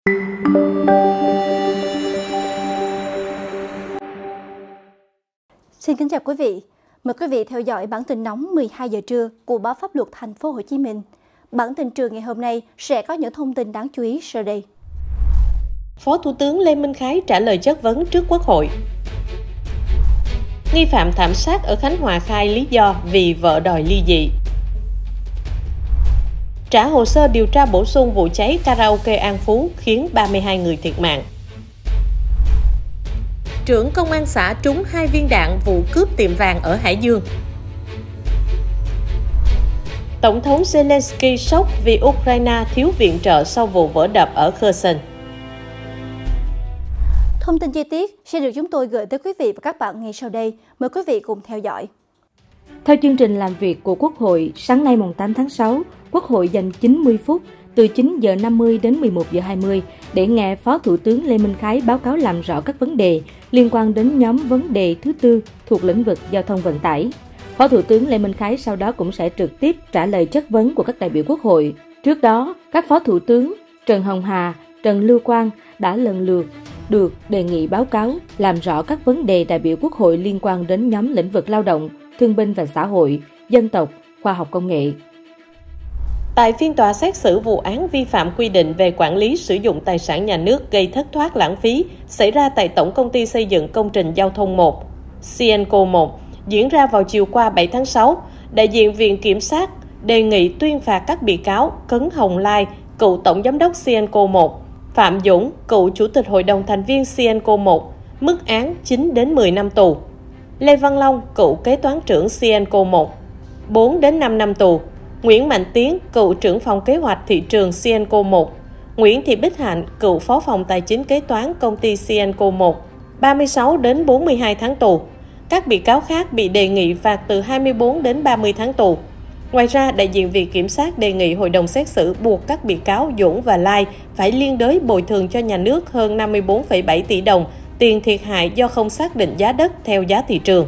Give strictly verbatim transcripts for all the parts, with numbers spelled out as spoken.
Xin kính chào quý vị. Mời quý vị theo dõi bản tin nóng mười hai giờ trưa của báo Pháp luật Thành phố Hồ Chí Minh. Bản tin trưa ngày hôm nay sẽ có những thông tin đáng chú ý sau đây. Phó Thủ tướng Lê Minh Khái trả lời chất vấn trước Quốc hội. Nghi phạm thảm sát ở Khánh Hòa khai lý do vì vợ đòi ly dị. Trả hồ sơ điều tra bổ sung vụ cháy karaoke An Phú khiến ba mươi hai người thiệt mạng. Trưởng công an xã trúng hai viên đạn vụ cướp tiệm vàng ở Hải Dương. Tổng thống Zelensky sốc vì Ukraine thiếu viện trợ sau vụ vỡ đập ở Kherson. Thông tin chi tiết sẽ được chúng tôi gửi tới quý vị và các bạn ngay sau đây. Mời quý vị cùng theo dõi. Theo chương trình làm việc của Quốc hội, sáng nay mùng tám tháng sáu, Quốc hội dành chín mươi phút từ chín giờ năm mươi đến mười một giờ hai mươi để nghe Phó Thủ tướng Lê Minh Khái báo cáo làm rõ các vấn đề liên quan đến nhóm vấn đề thứ tư thuộc lĩnh vực giao thông vận tải. Phó Thủ tướng Lê Minh Khái sau đó cũng sẽ trực tiếp trả lời chất vấn của các đại biểu Quốc hội. Trước đó, các Phó Thủ tướng Trần Hồng Hà, Trần Lưu Quang đã lần lượt được đề nghị báo cáo làm rõ các vấn đề đại biểu Quốc hội liên quan đến nhóm lĩnh vực lao động, thương binh và xã hội, dân tộc, khoa học công nghệ. Tại phiên tòa xét xử vụ án vi phạm quy định về quản lý sử dụng tài sản nhà nước gây thất thoát lãng phí xảy ra tại Tổng Công ty Xây dựng Công trình Giao thông một, Sienco một, diễn ra vào chiều qua bảy tháng sáu, đại diện Viện Kiểm sát đề nghị tuyên phạt các bị cáo Cấn Hồng Lai, cựu Tổng Giám đốc Sienco một, Phạm Dũng, cựu Chủ tịch Hội đồng thành viên Sienco một, mức án chín đến mười năm tù. Lê Văn Long, cựu kế toán trưởng Sienco một, bốn đến năm năm tù. Nguyễn Mạnh Tiến, cựu trưởng phòng kế hoạch thị trường Sienco một, Nguyễn Thị Bích Hạnh, cựu phó phòng tài chính kế toán công ty Sienco một, ba mươi sáu đến bốn mươi hai tháng tù. Các bị cáo khác bị đề nghị phạt từ hai mươi bốn đến ba mươi tháng tù. Ngoài ra, đại diện Viện Kiểm sát đề nghị hội đồng xét xử buộc các bị cáo Dũng và Lai phải liên đới bồi thường cho nhà nước hơn năm mươi bốn phẩy bảy tỷ đồng tiền thiệt hại do không xác định giá đất theo giá thị trường.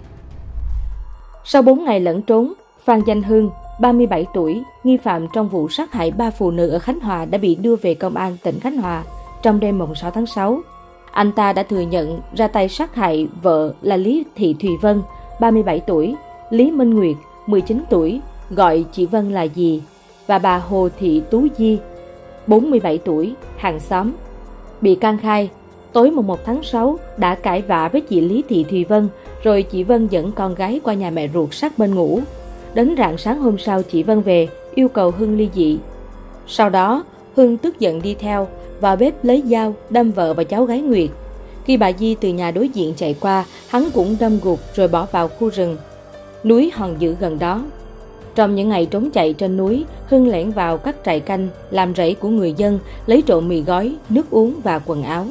Sau bốn ngày lẫn trốn, Phan Danh Hưng, ba mươi bảy tuổi, nghi phạm trong vụ sát hại ba phụ nữ ở Khánh Hòa đã bị đưa về công an tỉnh Khánh Hòa trong đêm mùng sáu tháng sáu. Anh ta đã thừa nhận ra tay sát hại vợ là Lý Thị Thùy Vân, ba mươi bảy tuổi, Lý Minh Nguyệt, mười chín tuổi, gọi chị Vân là dì, và bà Hồ Thị Tú Di, bốn mươi bảy tuổi, hàng xóm. Bị can khai, tối mùng một tháng sáu đã cãi vã với chị Lý Thị Thùy Vân, rồi chị Vân dẫn con gái qua nhà mẹ ruột sát bên ngủ. Đến rạng sáng hôm sau chị Vân về, yêu cầu Hưng ly dị. Sau đó, Hưng tức giận đi theo, vào bếp lấy dao đâm vợ và cháu gái Nguyệt. Khi bà Di từ nhà đối diện chạy qua, hắn cũng đâm gục rồi bỏ vào khu rừng, núi Hòn Dữ gần đó. Trong những ngày trốn chạy trên núi, Hưng lẻn vào các trại canh, làm rẫy của người dân, lấy trộm mì gói, nước uống và quần áo.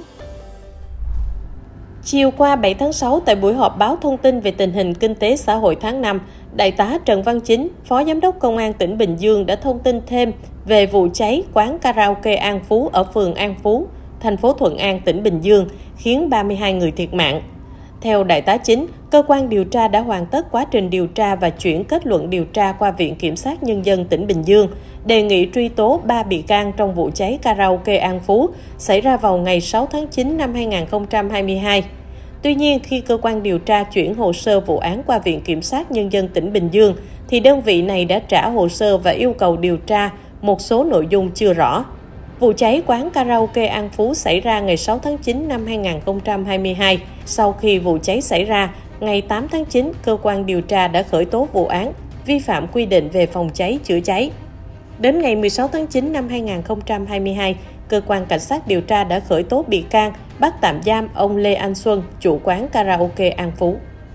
Chiều qua bảy tháng sáu, tại buổi họp báo thông tin về tình hình kinh tế xã hội tháng năm, Đại tá Trần Văn Chính, Phó Giám đốc Công an tỉnh Bình Dương đã thông tin thêm về vụ cháy quán karaoke An Phú ở phường An Phú, thành phố Thuận An, tỉnh Bình Dương, khiến ba mươi hai người thiệt mạng. Theo Đại tá Chính, cơ quan điều tra đã hoàn tất quá trình điều tra và chuyển kết luận điều tra qua Viện Kiểm sát Nhân dân tỉnh Bình Dương, đề nghị truy tố ba bị can trong vụ cháy karaoke An Phú xảy ra vào ngày sáu tháng chín năm hai nghìn không trăm hai mươi hai. Tuy nhiên, khi cơ quan điều tra chuyển hồ sơ vụ án qua Viện Kiểm sát Nhân dân tỉnh Bình Dương, thì đơn vị này đã trả hồ sơ và yêu cầu điều tra một số nội dung chưa rõ. Vụ cháy quán karaoke An Phú xảy ra ngày sáu tháng chín năm hai nghìn không trăm hai mươi hai. Sau khi vụ cháy xảy ra, ngày tám tháng chín, cơ quan điều tra đã khởi tố vụ án vi phạm quy định về phòng cháy chữa cháy. Đến ngày mười sáu tháng chín năm hai nghìn không trăm hai mươi hai, cơ quan cảnh sát điều tra đã khởi tố bị can, bắt tạm giam ông Lê Anh Xuân, chủ quán karaoke An Phú.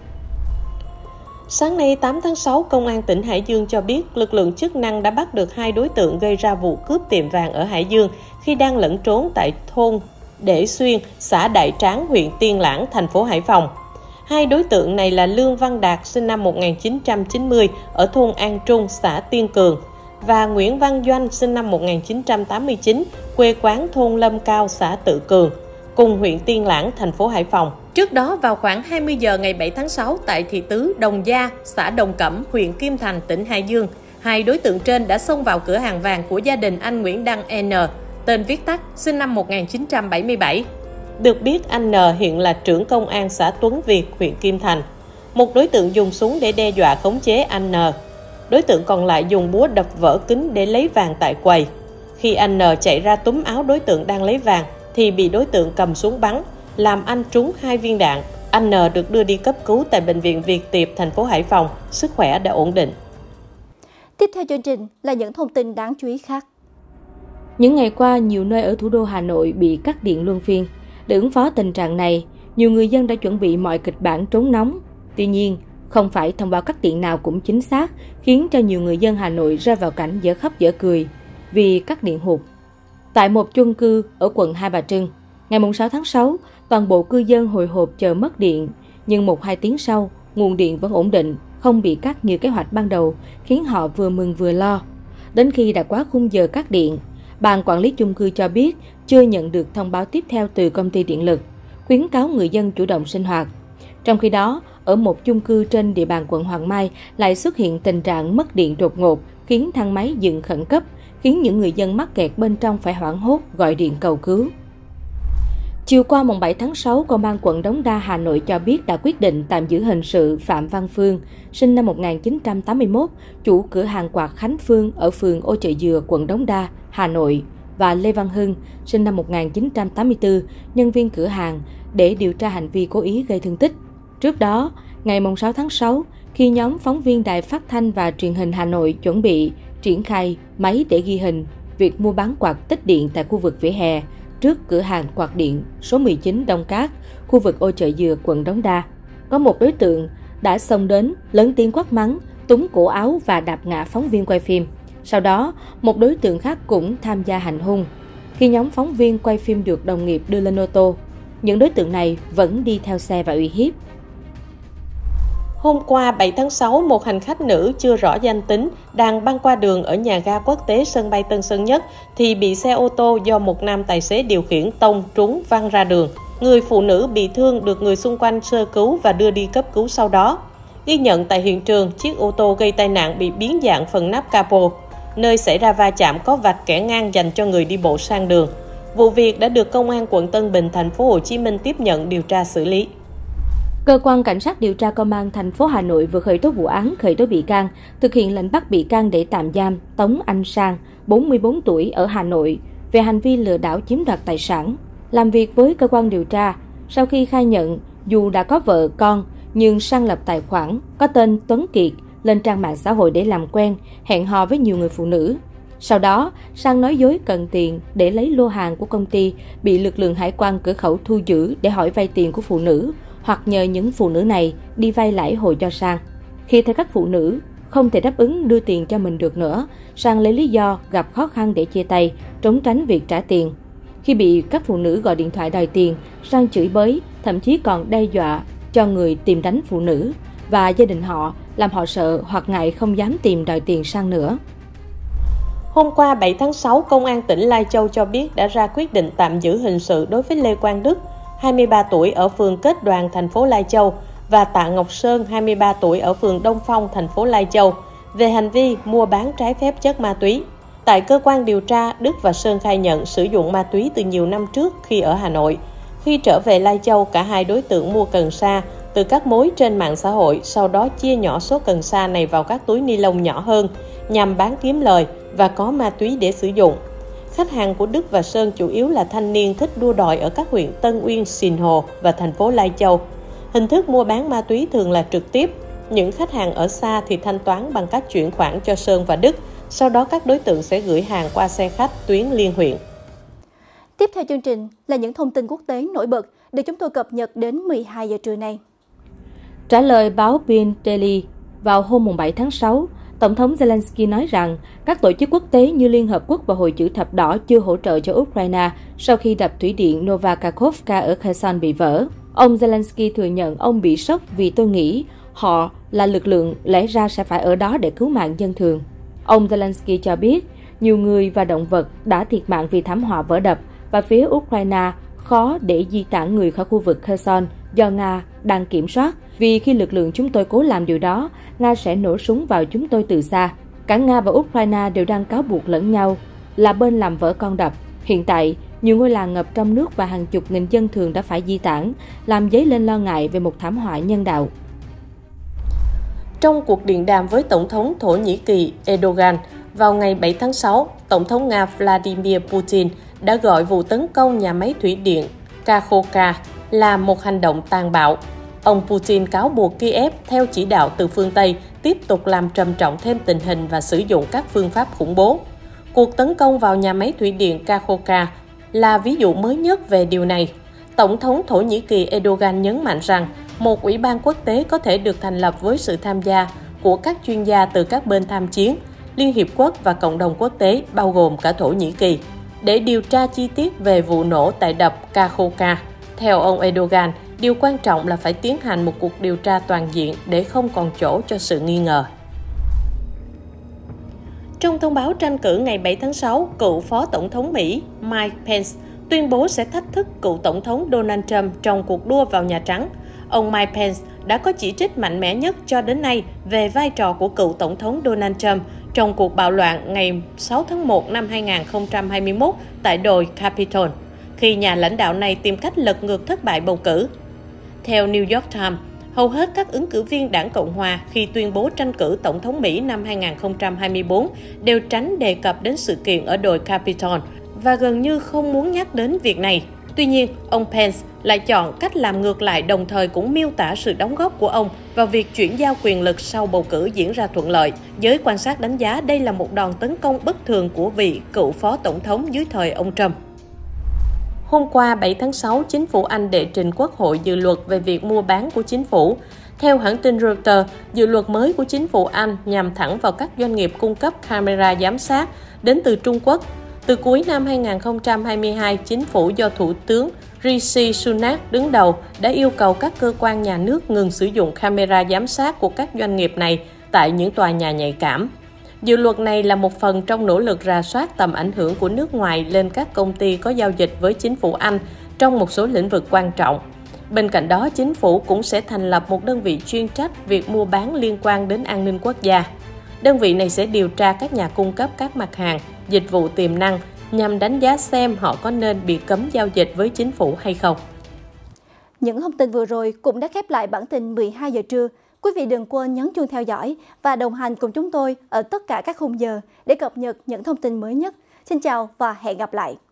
Sáng nay tám tháng sáu, Công an tỉnh Hải Dương cho biết lực lượng chức năng đã bắt được hai đối tượng gây ra vụ cướp tiệm vàng ở Hải Dương khi đang lẫn trốn tại thôn Để Xuyên, xã Đại Tráng, huyện Tiên Lãng, thành phố Hải Phòng. Hai đối tượng này là Lương Văn Đạt, sinh năm một nghìn chín trăm chín mươi, ở thôn An Trung, xã Tiên Cường, và Nguyễn Văn Doanh, sinh năm một nghìn chín trăm tám mươi chín, quê quán thôn Lâm Cao, xã Tự Cường, cùng huyện Tiên Lãng, thành phố Hải Phòng. Trước đó, vào khoảng hai mươi giờ ngày bảy tháng sáu, tại thị tứ Đồng Gia, xã Đồng Cẩm, huyện Kim Thành, tỉnh Hải Dương, hai đối tượng trên đã xông vào cửa hàng vàng của gia đình anh Nguyễn Đăng N, tên viết tắt, sinh năm một nghìn chín trăm bảy mươi bảy. Được biết, anh N hiện là trưởng công an xã Tuấn Việt, huyện Kim Thành. Một đối tượng dùng súng để đe dọa khống chế anh N. Đối tượng còn lại dùng búa đập vỡ kính để lấy vàng tại quầy. Khi anh N chạy ra túm áo đối tượng đang lấy vàng, thì bị đối tượng cầm súng bắn, làm anh trúng hai viên đạn. Anh N được đưa đi cấp cứu tại Bệnh viện Việt Tiệp, thành phố Hải Phòng, sức khỏe đã ổn định. Tiếp theo chương trình là những thông tin đáng chú ý khác. Những ngày qua, nhiều nơi ở thủ đô Hà Nội bị cắt điện luân phiên. Để ứng phó tình trạng này, nhiều người dân đã chuẩn bị mọi kịch bản trốn nóng. Tuy nhiên, không phải thông báo cắt điện nào cũng chính xác, khiến cho nhiều người dân Hà Nội rơi vào cảnh dở khóc dở cười vì cắt điện hụt. Tại một chung cư ở quận Hai Bà Trưng, ngày sáu tháng sáu, toàn bộ cư dân hồi hộp chờ mất điện, nhưng một hai tiếng sau, nguồn điện vẫn ổn định, không bị cắt như kế hoạch ban đầu, khiến họ vừa mừng vừa lo. Đến khi đã quá khung giờ cắt điện, ban quản lý chung cư cho biết chưa nhận được thông báo tiếp theo từ công ty điện lực, khuyến cáo người dân chủ động sinh hoạt. Trong khi đó, ở một chung cư trên địa bàn quận Hoàng Mai lại xuất hiện tình trạng mất điện đột ngột, khiến thang máy dừng khẩn cấp, khiến những người dân mắc kẹt bên trong phải hoảng hốt gọi điện cầu cứu. Chiều qua mùng bảy tháng sáu, Công an quận Đống Đa, Hà Nội cho biết đã quyết định tạm giữ hình sự Phạm Văn Phương, sinh năm một nghìn chín trăm tám mươi mốt, chủ cửa hàng quạt Khánh Phương ở phường Ô Chợ Dừa, quận Đống Đa, Hà Nội, và Lê Văn Hưng, sinh năm một nghìn chín trăm tám mươi tư, nhân viên cửa hàng, để điều tra hành vi cố ý gây thương tích. Trước đó, ngày sáu tháng sáu, khi nhóm phóng viên Đài Phát thanh và Truyền hình Hà Nội chuẩn bị triển khai máy để ghi hình việc mua bán quạt tích điện tại khu vực vỉa hè trước cửa hàng quạt điện số mười chín Đông Cát, khu vực Ô Chợ Dừa, quận Đống Đa, có một đối tượng đã xông đến lớn tiếng quát mắng, túm cổ áo và đạp ngã phóng viên quay phim. Sau đó, một đối tượng khác cũng tham gia hành hung. Khi nhóm phóng viên quay phim được đồng nghiệp đưa lên ô tô, những đối tượng này vẫn đi theo xe và uy hiếp. Hôm qua bảy tháng sáu, một hành khách nữ chưa rõ danh tính đang băng qua đường ở nhà ga quốc tế sân bay Tân Sơn Nhất thì bị xe ô tô do một nam tài xế điều khiển tông trúng văng ra đường. Người phụ nữ bị thương được người xung quanh sơ cứu và đưa đi cấp cứu sau đó. Ghi nhận tại hiện trường, chiếc ô tô gây tai nạn bị biến dạng phần nắp capo. Nơi xảy ra va chạm có vạch kẻ ngang dành cho người đi bộ sang đường. Vụ việc đã được Công an quận Tân Bình, thành phố Hồ Chí Minh tiếp nhận điều tra xử lý. Cơ quan Cảnh sát điều tra Công an thành phố Hà Nội vừa khởi tố vụ án, khởi tố bị can, thực hiện lệnh bắt bị can để tạm giam Tống Anh Sang, bốn mươi bốn tuổi, ở Hà Nội, về hành vi lừa đảo chiếm đoạt tài sản. Làm việc với cơ quan điều tra, sau khi khai nhận dù đã có vợ con, nhưng Sang lập tài khoản có tên Tuấn Kiệt lên trang mạng xã hội để làm quen, hẹn hò với nhiều người phụ nữ. Sau đó, Sang nói dối cần tiền để lấy lô hàng của công ty bị lực lượng hải quan cửa khẩu thu giữ để hỏi vay tiền của phụ nữ, hoặc nhờ những phụ nữ này đi vay lãi hồi cho Sang. Khi thấy các phụ nữ không thể đáp ứng đưa tiền cho mình được nữa, Sang lấy lý do gặp khó khăn để chia tay, trốn tránh việc trả tiền. Khi bị các phụ nữ gọi điện thoại đòi tiền, Sang chửi bới, thậm chí còn đe dọa cho người tìm đánh phụ nữ và gia đình họ, làm họ sợ hoặc ngại không dám tìm đòi tiền Sang nữa. Hôm qua bảy tháng sáu, Công an tỉnh Lai Châu cho biết đã ra quyết định tạm giữ hình sự đối với Lê Quang Đức, hai mươi ba tuổi, ở phường Kết Đoàn, thành phố Lai Châu, và Tạ Ngọc Sơn, hai mươi ba tuổi, ở phường Đông Phong, thành phố Lai Châu, về hành vi mua bán trái phép chất ma túy. Tại cơ quan điều tra, Đức và Sơn khai nhận sử dụng ma túy từ nhiều năm trước khi ở Hà Nội. Khi trở về Lai Châu, cả hai đối tượng mua cần sa từ các mối trên mạng xã hội, sau đó chia nhỏ số cần sa này vào các túi ni lông nhỏ hơn nhằm bán kiếm lời và có ma túy để sử dụng. Khách hàng của Đức và Sơn chủ yếu là thanh niên thích đua đòi ở các huyện Tân Uyên, Sìn Hồ và thành phố Lai Châu. Hình thức mua bán ma túy thường là trực tiếp. Những khách hàng ở xa thì thanh toán bằng cách chuyển khoản cho Sơn và Đức. Sau đó các đối tượng sẽ gửi hàng qua xe khách tuyến liên huyện. Tiếp theo chương trình là những thông tin quốc tế nổi bật được chúng tôi cập nhật đến mười hai giờ trưa nay. Trả lời báo Bin Daily vào hôm bảy tháng sáu, Tổng thống Zelensky nói rằng các tổ chức quốc tế như Liên Hợp Quốc và Hội Chữ Thập Đỏ chưa hỗ trợ cho Ukraine sau khi đập thủy điện Novakakhovka ở Kherson bị vỡ. Ông Zelensky thừa nhận ông bị sốc vì tôi nghĩ họ là lực lượng lẽ ra sẽ phải ở đó để cứu mạng dân thường. Ông Zelensky cho biết nhiều người và động vật đã thiệt mạng vì thảm họa vỡ đập và phía Ukraine khó để di tản người khỏi khu vực Kherson do Nga đang kiểm soát. Vì khi lực lượng chúng tôi cố làm điều đó, Nga sẽ nổ súng vào chúng tôi từ xa. Cả Nga và Ukraine đều đang cáo buộc lẫn nhau là bên làm vỡ con đập. Hiện tại, nhiều ngôi làng ngập trong nước và hàng chục nghìn dân thường đã phải di tản, làm dấy lên lo ngại về một thảm họa nhân đạo. Trong cuộc điện đàm với Tổng thống Thổ Nhĩ Kỳ Erdogan vào ngày bảy tháng sáu, Tổng thống Nga Vladimir Putin đã gọi vụ tấn công nhà máy thủy điện Kakhovka là một hành động tàn bạo. Ông Putin cáo buộc Kiev theo chỉ đạo từ phương Tây tiếp tục làm trầm trọng thêm tình hình và sử dụng các phương pháp khủng bố. Cuộc tấn công vào nhà máy thủy điện Kakhovka là ví dụ mới nhất về điều này. Tổng thống Thổ Nhĩ Kỳ Erdogan nhấn mạnh rằng một ủy ban quốc tế có thể được thành lập với sự tham gia của các chuyên gia từ các bên tham chiến, Liên Hiệp Quốc và cộng đồng quốc tế bao gồm cả Thổ Nhĩ Kỳ, để điều tra chi tiết về vụ nổ tại đập Kakhovka. Theo ông Erdogan, điều quan trọng là phải tiến hành một cuộc điều tra toàn diện để không còn chỗ cho sự nghi ngờ. Trong thông báo tranh cử ngày bảy tháng sáu, cựu Phó Tổng thống Mỹ Mike Pence tuyên bố sẽ thách thức cựu Tổng thống Donald Trump trong cuộc đua vào Nhà Trắng. Ông Mike Pence đã có chỉ trích mạnh mẽ nhất cho đến nay về vai trò của cựu Tổng thống Donald Trump trong cuộc bạo loạn ngày sáu tháng một năm hai nghìn không trăm hai mươi mốt tại đồi Capitol, khi nhà lãnh đạo này tìm cách lật ngược thất bại bầu cử. Theo New York Times, hầu hết các ứng cử viên đảng Cộng hòa khi tuyên bố tranh cử Tổng thống Mỹ năm hai nghìn không trăm hai mươi tư đều tránh đề cập đến sự kiện ở đồi Capitol và gần như không muốn nhắc đến việc này. Tuy nhiên, ông Pence lại chọn cách làm ngược lại, đồng thời cũng miêu tả sự đóng góp của ông vào việc chuyển giao quyền lực sau bầu cử diễn ra thuận lợi. Giới quan sát đánh giá đây là một đòn tấn công bất thường của vị cựu phó tổng thống dưới thời ông Trump. Hôm qua bảy tháng sáu, chính phủ Anh đệ trình Quốc hội dự luật về việc mua bán của chính phủ. Theo hãng tin Reuters, dự luật mới của chính phủ Anh nhằm thẳng vào các doanh nghiệp cung cấp camera giám sát đến từ Trung Quốc. Từ cuối năm hai nghìn không trăm hai mươi hai, chính phủ do Thủ tướng Rishi Sunak đứng đầu đã yêu cầu các cơ quan nhà nước ngừng sử dụng camera giám sát của các doanh nghiệp này tại những tòa nhà nhạy cảm. Dự luật này là một phần trong nỗ lực rà soát tầm ảnh hưởng của nước ngoài lên các công ty có giao dịch với chính phủ Anh trong một số lĩnh vực quan trọng. Bên cạnh đó, chính phủ cũng sẽ thành lập một đơn vị chuyên trách việc mua bán liên quan đến an ninh quốc gia. Đơn vị này sẽ điều tra các nhà cung cấp các mặt hàng, dịch vụ tiềm năng nhằm đánh giá xem họ có nên bị cấm giao dịch với chính phủ hay không. Những thông tin vừa rồi cũng đã khép lại bản tin mười hai giờ trưa. Quý vị đừng quên nhấn chuông theo dõi và đồng hành cùng chúng tôi ở tất cả các khung giờ để cập nhật những thông tin mới nhất. Xin chào và hẹn gặp lại!